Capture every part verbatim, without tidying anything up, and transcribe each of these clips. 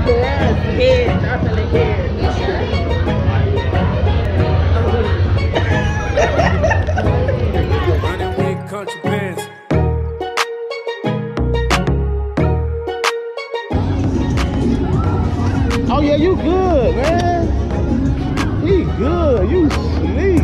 Yes, head, definitely head. Running with country bands. Oh yeah, you good, man. He good. You sleep.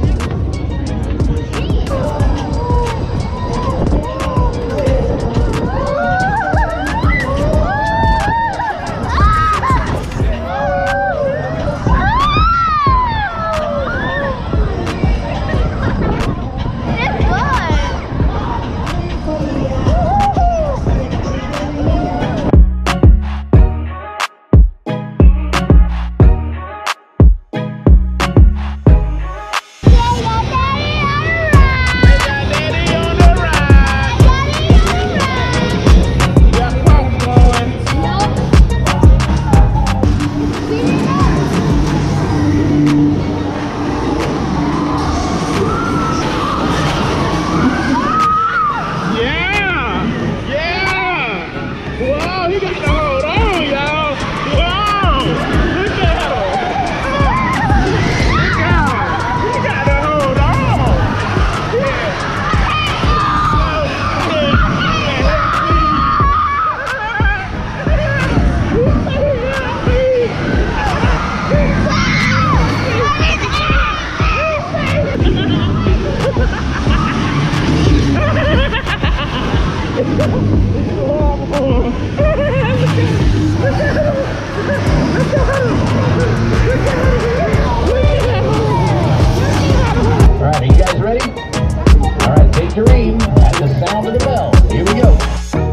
Alright, are you guys ready? Alright, take your aim at the sound of the bell. Here we go.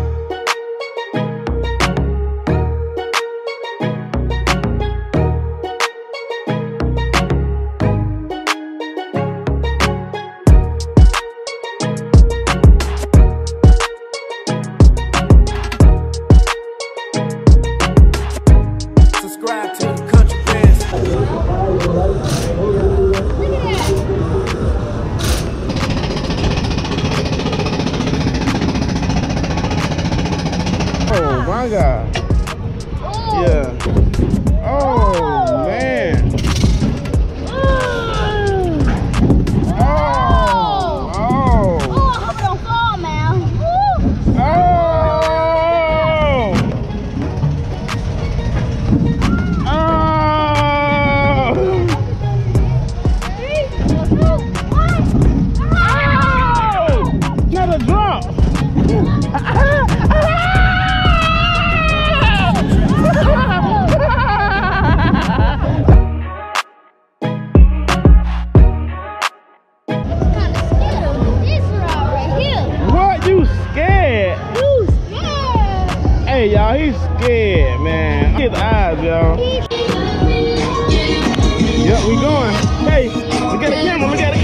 Subscribe to the country bands. Oh my God. Yeah. Oh man. Oh. Oh. Oh, I hope it don't fall, man. Woo. Oh. Oh. Another drop. What? You scared? You scared? Hey, y'all, he's scared, man. His eyes, y'all. Yep, we going. Hey, look at the camera. Look at the